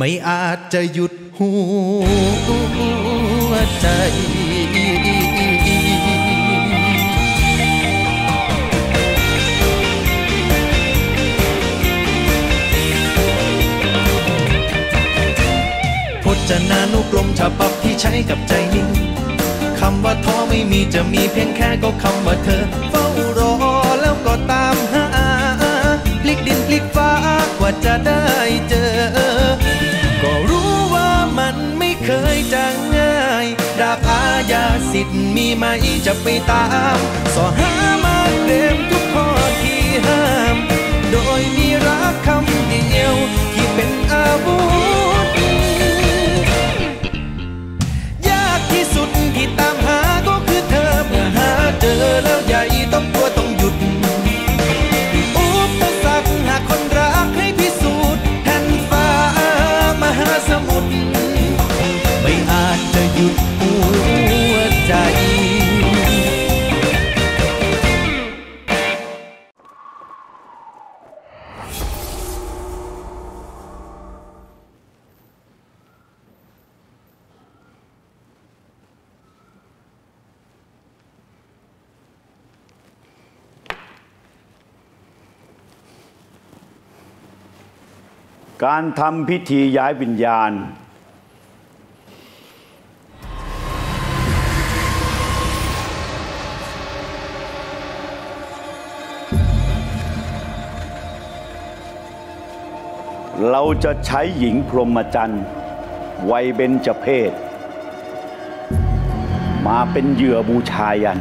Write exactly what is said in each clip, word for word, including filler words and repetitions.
ไม่อาจจะหยุดหัวใจพจนานุกรมฉบับที่ใช้กับใจนี้คำว่าท้อไม่มีจะมีเพียงแค่ก็คำว่าเธอเฝ้ารอแล้วก็ตามหาพลิกดินพลิกฟ้ากว่าจะได้เจอก็รู้ว่ามันไม่เคยจะง่ายดาบอาญาสิทธิ์มีไหมจะไปตามสอหามาเต็มทุกข้อที่ห้ามโดยมีรักคำเดียวที่เป็นอาวุธยากที่สุดที่ตามหาก็คือเธอเมื่อหาเจอแล้วอย่าต้องกลัวต้องหยุดอุปสรรคหากคนรักให้พิสูจน์แผ่นฟ้ามหาสมุทรไม่อาจจะหยุดหัวใจการทำพิธีย้ายวิญญาณเราจะใช้หญิงพรหมจรรย์วัยเบญจเพสมาเป็นเหยื่อบูชายัน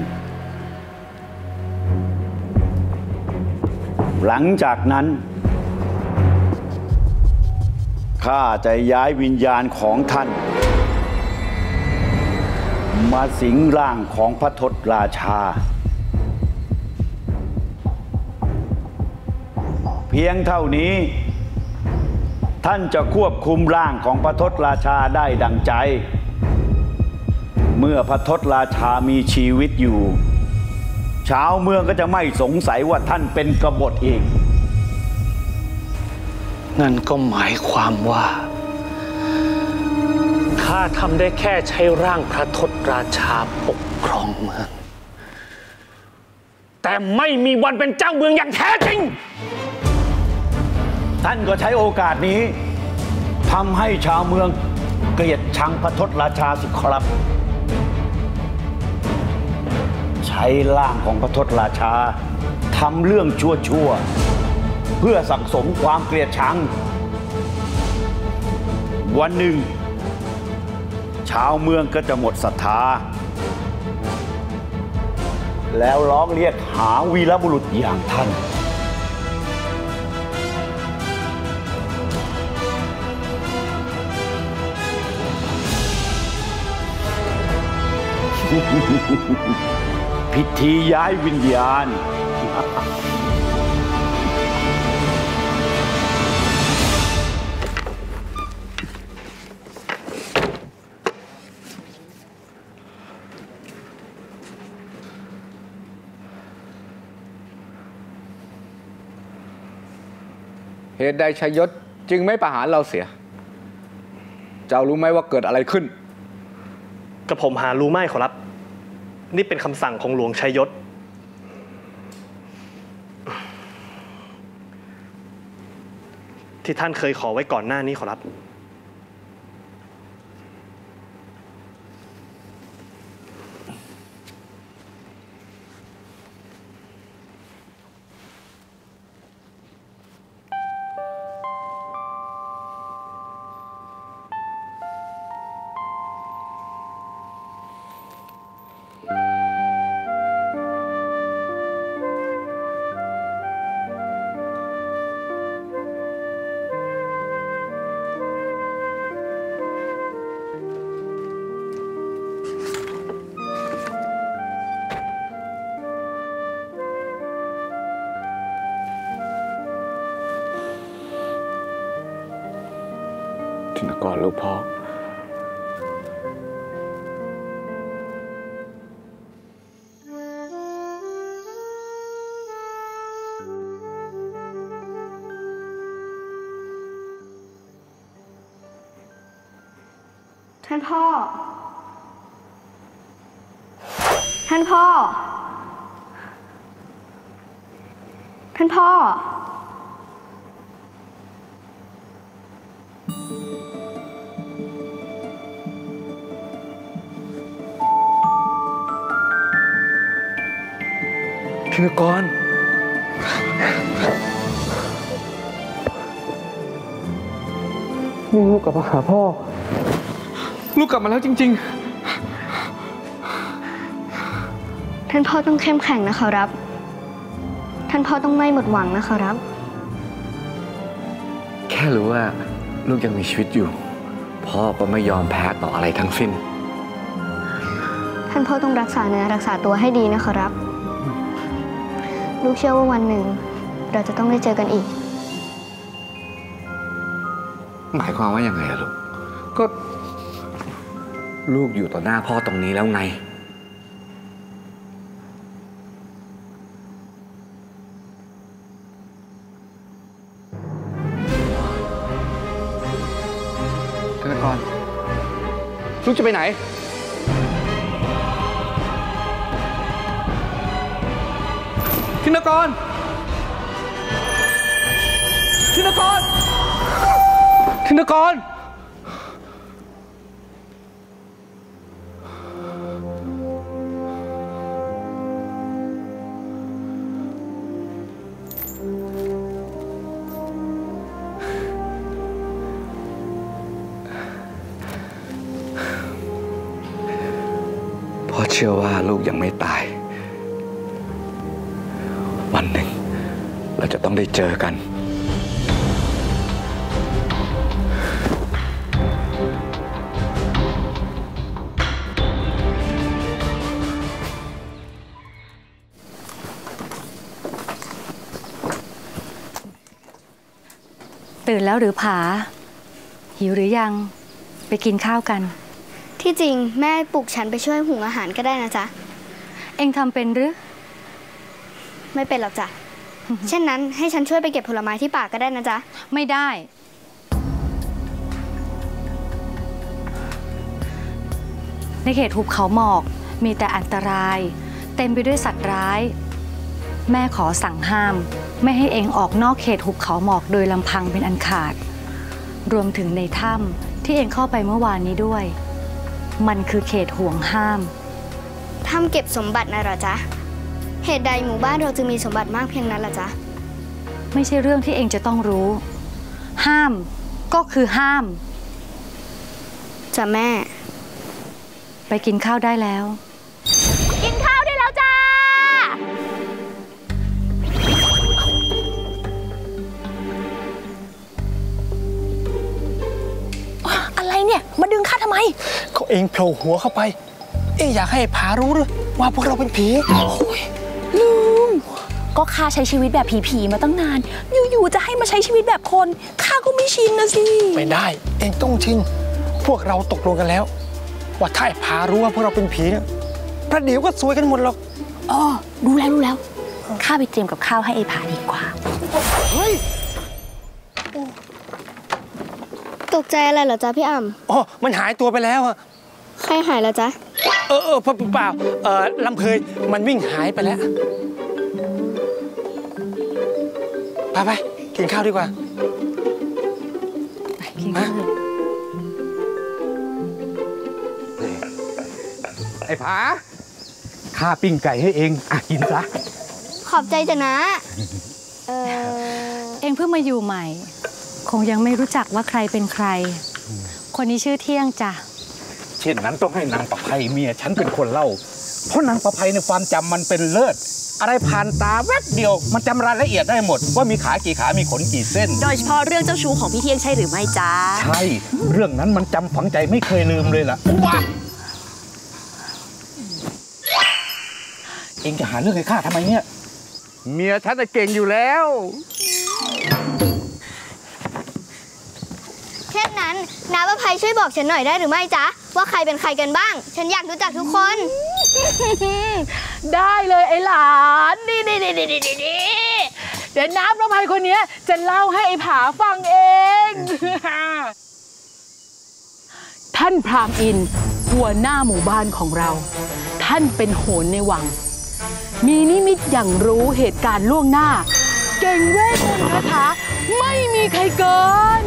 หลังจากนั้นข้าจะย้ายวิญญาณของท่านมาสิงร่างของพระทศราชาเพียงเท่านี้ท่านจะควบคุมร่างของพระทศราชาได้ดังใจเมื่อพระทศราชามีชีวิตอยู่ชาวเมืองก็จะไม่สงสัยว่าท่านเป็นกบฏอีกนั่นก็หมายความว่าข้าทำได้แค่ใช้ร่างพระทศราชาปกครองเมืองแต่ไม่มีวันเป็นเจ้าเมืองอย่างแท้จริงท่านก็ใช้โอกาสนี้ทำให้ชาวเมืองเกลียดชังพระทศราชาสิครับใช้ร่างของพระทศราชาทำเรื่องชั่วๆเพื่อสั่งสมความเกลียดชังวันหนึ่งชาวเมืองก็จะหมดศรัทธาแล้วร้องเรียกหาวีรบุรุษอย่างท่านพิธีย้ายวิญญาณเหตุใดชัยยศจึงไม่ประหารเราเสียเจ้ารู้ไหมว่าเกิดอะไรขึ้นกระผมหารู้ไม่ขอรับนี่เป็นคำสั่งของหลวงชัยยศที่ท่านเคยขอไว้ก่อนหน้านี้ขอรับก่อนลูกพ่อท่านพ่อท่านพ่อท่านพ่อธินกรนี่ลูกกลับมาหาพ่อลูกกลับมาแล้วจริงๆท่านพ่อต้องเข้มแข็งนะขอรับท่านพ่อต้องไม่หมดหวังนะขอรับแค่รู้ว่าลูกยังมีชีวิตอยู่พ่อก็ไม่ยอมแพ้ต่ออะไรทั้งสิ้นท่านพ่อต้องรักษาเนื้อรักษาตัวให้ดีนะขอรับลูกเชื่อว่าวันหนึ่งเราจะต้องได้เจอกันอีกหมายความว่ายังไงอะลูกก็ลูกอยู่ต่อหน้าพ่อตรงนี้แล้วไงธนกรลูกจะไปไหนธินกรธินกรธินกรพ่อเชื่อว่าลูกยังไม่ตายวันหนึ่งเราจะต้องได้เจอกันตื่นแล้วหรือผาหิวหรือยังไปกินข้าวกันที่จริงแม่ปลุกฉันไปช่วยหุงอาหารก็ได้นะจ๊ะเอ็งทำเป็นหรือไม่เป็นหรอกจ้ะ เช่นนั้นให้ฉันช่วยไปเก็บผลไม้ที่ป่าก็ได้นะจ๊ะไม่ได้ในเขตหุบเขาหมอกมีแต่อันตรายเต็มไปด้วยสัตว์ร้ายแม่ขอสั่งห้ามไม่ให้เอ็งออกนอกเขตหุบเขาหมอกโดยลำพังเป็นอันขาดรวมถึงในถ้ำที่เอ็งเข้าไปเมื่อวานนี้ด้วยมันคือเขตห่วงห้ามถ้ำเก็บสมบัตินะเหรอจ๊ะเหตุใดหมู่บ้านเราจึงมีสมบัติมากเพียงนั้นล่ะจ๊ะไม่ใช่เรื่องที่เอ็งจะต้องรู้ห้ามก็คือห้ามจ้ะแม่ไปกินข้าวได้แล้วกินข้าวได้แล้วจ้าอะไรเนี่ยมาดึงข้าทำไมเขาเองโผล่หัวเข้าไปเอ๊ะอยากให้ผารู้หรือว่าพวกเราเป็นผีโอ้ยลุงก็ข้าใช้ชีวิตแบบผีๆมาตั้งนานอยู่ๆจะให้มาใช้ชีวิตแบบคนข้าก็ไม่ชินนะสิไม่ได้เองต้องชินพวกเราตกลงกันแล้วว่าถ้าผารู้ว่าพวกเราเป็นผีเนี่ยพระเดี๋ยวก็ซวยกันหมดหรอกอ๋อรู้แล้วรู้แล้วข้าไปเตรียมกับข้าวให้ไอ้ผาดีกว่าเฮ้ยตกใจอะไรเหรอจ๊ะพี่อ่ำอ๋อมันหายตัวไปแล้วอะใครหายแล้วจ๊ะเออเออเปล่าเออลำเพยมันวิ่งหายไปแล้วไปไปกินข้าวดีกว่ากินข้าวไอ้ผาข้าปิ้งไก่ให้เองอ่ะกินซะขอบใจจ้ะนะเออเองเพิ่งมาอยู่ใหม่คงยังไม่รู้จักว่าใครเป็นใครคนนี้ชื่อเที่ยงจ้ะเช่นนั้นต้องให้นางประไพเมียฉันเป็นคนเล่าเพราะนางประไพในความจำมันเป็นเลิศอะไรผ่านตาแวบเดียวมันจำรายละเอียดได้หมดว่ามีขากี่ขามีขนกี่เส้นโดยเฉพาะเรื่องเจ้าชู้ของพี่เที่ยงใช่หรือไม่จ๊ะใช่เรื่องนั้นมันจำฝังใจไม่เคยลืมเลยล่ะว้าเองจะหาเรื่องให้ข้าทำไมเนี่ยเมียฉันจะเก่งอยู่แล้วเช่นนั้นน้าประไพช่วยบอกฉันหน่อยได้หรือไม่จ๊ะว่าใครเป็นใครกันบ้างฉันอยากรู้จักทุกคนได้เลยไอ้หลานนี่นี่นี่นี่นี่เดี๋ยวน้าประไพคนนี้จะเล่าให้ไอ้ผาฟังเองแผท่านพราหมณ์อินทร์หัวหน้าหมู่บ้านของเราท่านเป็นโหรในวังมีนิมิตอย่างรู้เหตุการณ์ล่วงหน้าเก่งเวทมนต์คาถาไม่มีใครเกิน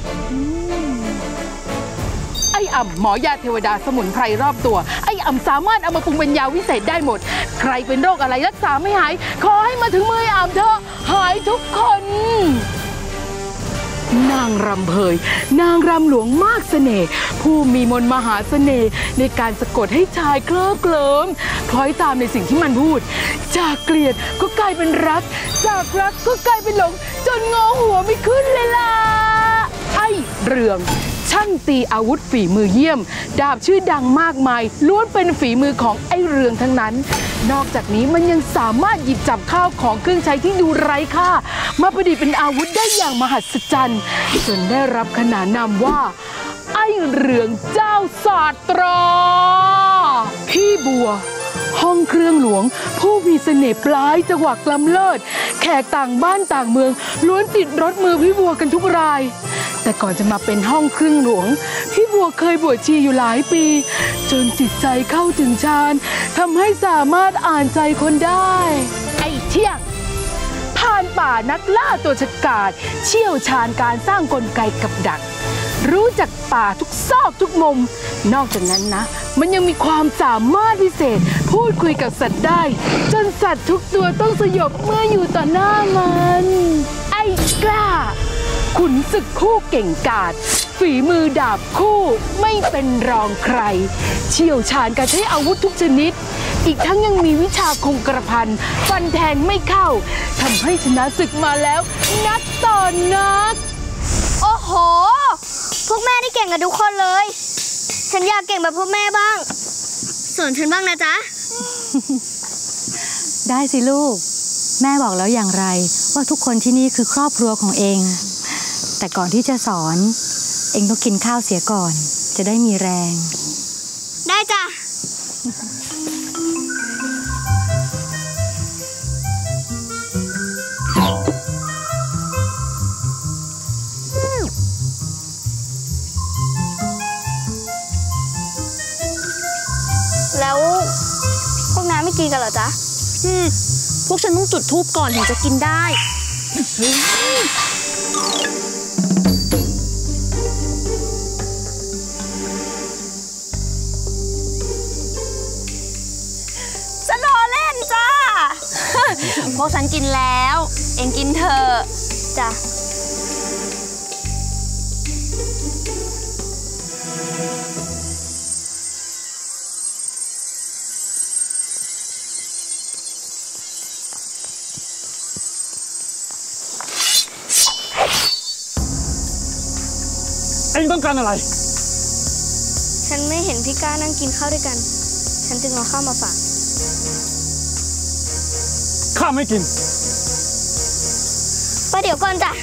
ไอ้อ่ำหมอยาเทวดาสมุนไพรรอบตัวไอ้อ่ำสามารถเอามาปรุงเป็นยาวิเศษได้หมดใครเป็นโรคอะไรรักษาไม่หายขอให้มาถึงมือไอ้อ่ำเถอะหายทุกคนนางรำเพยนางรำหลวงมากเสน่ห์ผู้มีมนต์มหาเสน่ห์ในการสะกดให้ชายเคลิ้มเคลิ้มคล้อยตามในสิ่งที่มันพูดจากเกลียดก็กลายเป็นรักจากรักก็กลายเป็นหลงจนงอหัวไม่ขึ้นเลยล่ะไอ้เรืองช่างตีอาวุธฝีมือเยี่ยมดาบชื่อดังมากมายล้วนเป็นฝีมือของไอ้เรืองทั้งนั้นนอกจากนี้มันยังสามารถหยิบจับข้าวของเครื่องใช้ที่ดูไร้ค่ามาประดิษฐ์เป็นอาวุธได้อย่างมหัศจรรย์จนได้รับขนานนามว่าไอ้เรืองเจ้าศาสตราพี่บัวห้องเครื่องหลวงผู้มีเสน่ห์ปลายจังหวะกล้ำเลิศแขกต่างบ้านต่างเมืองล้วนติดรถมือพี่บัวกันทุกรายแต่ก่อนจะมาเป็นห้องเครื่องหลวงพี่บัวเคยบวชชีอยู่หลายปีจนจิตใจเข้าถึงฌานทำให้สามารถอ่านใจคนได้ไอ้เที่ยงผ่านป่านักล่าตัวฉกาจเชี่ยวชาญการสร้างกลไกกับดักรู้จักป่าทุกซอกทุกมุมนอกจากนั้นนะมันยังมีความสามารถพิเศษพูดคุยกับสัตว์ได้จนสัตว์ทุกตัวต้องสยบเมื่ออยู่ต่อหน้ามันไอ้กล้าขุนศึกคู่เก่งกาจฝีมือดาบคู่ไม่เป็นรองใครเชี่ยวชาญการใช้อาวุธทุกชนิดอีกทั้งยังมีวิชาคงกระพันฟันแทงไม่เข้าทำให้ชนะศึกมาแล้วนักต่อนักโอ้โหพวกแม่นี่เก่งกันทุกคนเลยฉันอยากเก่งแบบพวกแม่บ้างสอนฉันบ้างนะจ๊ะได้สิลูกแม่บอกแล้วอย่างไรว่าทุกคนที่นี่คือครอบครัวของเองแต่ก่อนที่จะสอนเองต้องกินข้าวเสียก่อนจะได้มีแรงได้จ้ะแล้วพวกน้าไม่กินกันเหรอจ๊ะอืมพวกฉันต้องจุดธูปก่อนถึงจะกินได้ฉันรอเล่นจ้าพวกฉันกินแล้วเองกินเถอะจ้ะเอ็งต้องการอะไรฉันไม่เห็นพี่ก้านั่งกินข้าวด้วยกันฉันจึงเอาข้าวมาฝากข้าไม่กินประเดี๋ยวก่อนจ้ะ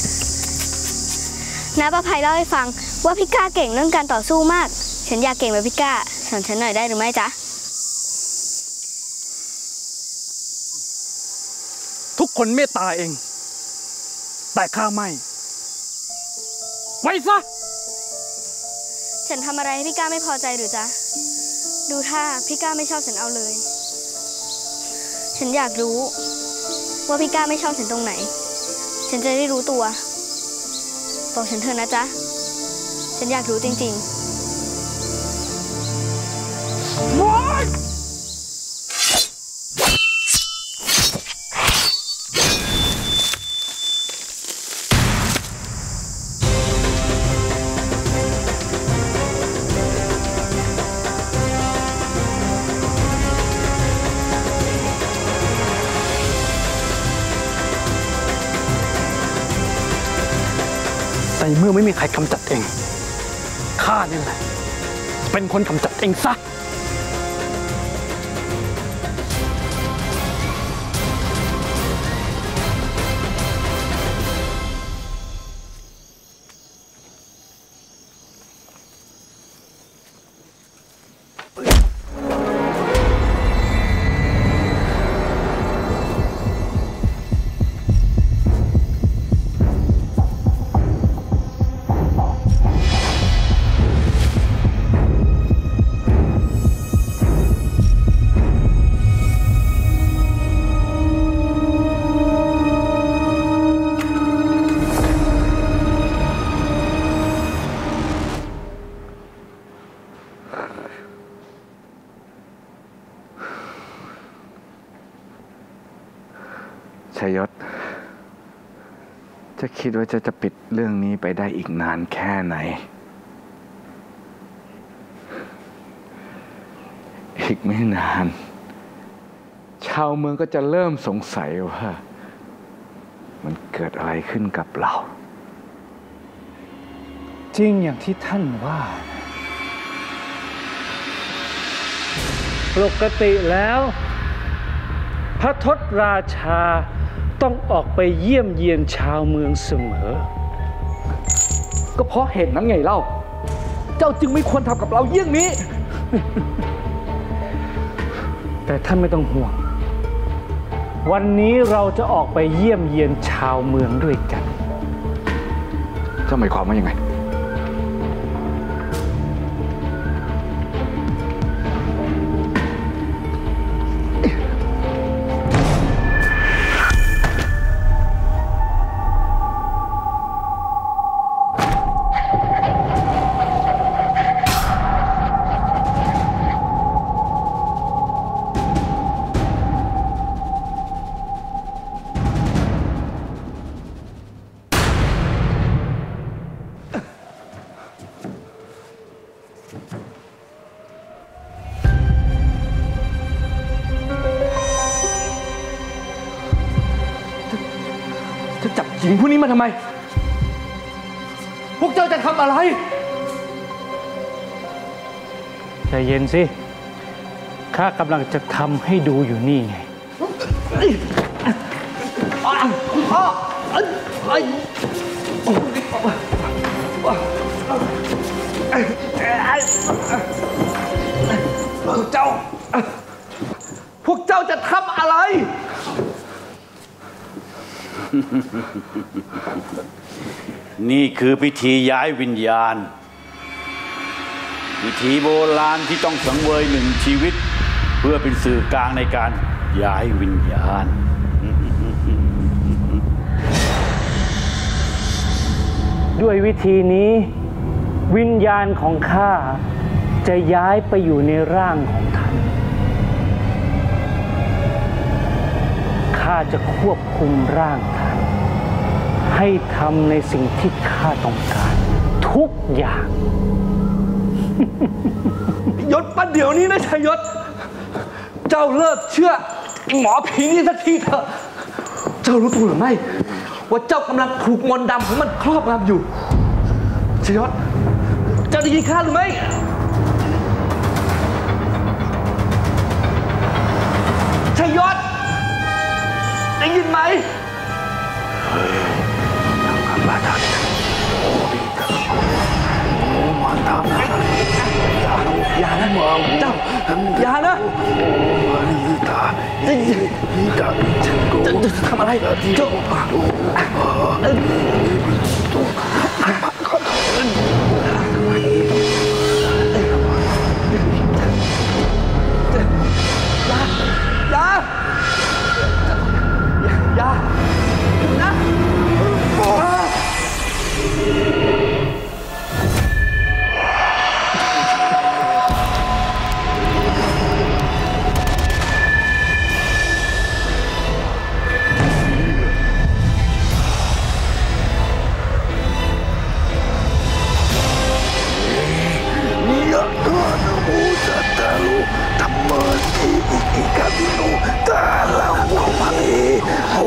น้าประภัยเล่าให้ฟังว่าพี่ก้าเก่งเรื่องการต่อสู้มากฉันอยากเก่งแบบพี่ก้าสอนฉันหน่อยได้หรือไม่จ๊ะทุกคนเมตตาเองแต่ข้าไม่ไว้ซะฉันทำอะไรให้พี่ก้าไม่พอใจหรือจ๊ะดูท่าพี่ก้าไม่ชอบฉันเอาเลยฉันอยากรู้ว่าพี่ก้าไม่ชอบฉันตรงไหนฉันจะได้รู้ตัวบอกฉันเถอะนะจ๊ะฉันอยากรู้จริงๆแต่เมื่อไม่มีใครกำจัดเองข้านี่แหละเป็นคนกำจัดเองซะชัยยศจะคิดว่าจะจะปิดเรื่องนี้ไปได้อีกนานแค่ไหนอีกไม่นานชาวเมืองก็จะเริ่มสงสัยว่ามันเกิดอะไรขึ้นกับเราจริงอย่างที่ท่านว่าปกติแล้วพระทศราชาต้องออกไปเยี่ยมเยียนชาวเมืองเสมอก็เพราะเหตุนั้นไงเล่าเจ้าจึงไม่ควรทำกับเราเยี่ยงนี้แต่ท่านไม่ต้องห่วงวันนี้เราจะออกไปเยี่ยมเยียนชาวเมืองด้วยกันเจ้าหมายความว่ายังไงหญิงผู้นี้มาทำไมพวกเจ้าจะทำอะไรใจเย็นสิข้ากำลังจะทำให้ดูอยู่นี่ไงพวกเจ้าพวกเจ้าจะทำอะไรนี่คือพิธีย้ายวิญญาณพิธีโบราณที่ต้องสังเวยหนึ่งชีวิตเพื่อเป็นสื่อกลางในการย้ายวิญญาณด้วยวิธีนี้วิญญาณของข้าจะย้ายไปอยู่ในร่างของท่านข้าจะควบคุมร่างท่านให้ทำในสิ่งที่ข้าต้องการทุกอย่างยศประเดี๋ยวนี้นะชัยยศเจ้าเลิกเชื่อหมอผีนี่สักทีเถอะเจ้ารู้ตัวหรือไม่ว่าเจ้ากำลังถูกมนต์ดำของมันครอบงำอยู่ชัยยศเจ้าได้ยินข้าหรือไม่ชัยยศได้ยินไหมอย่านะเจ้าอย่านะจะทำอะไรเจ้าอย่าอย่านะ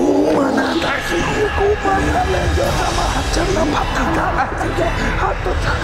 Jangan patah, jangan patah.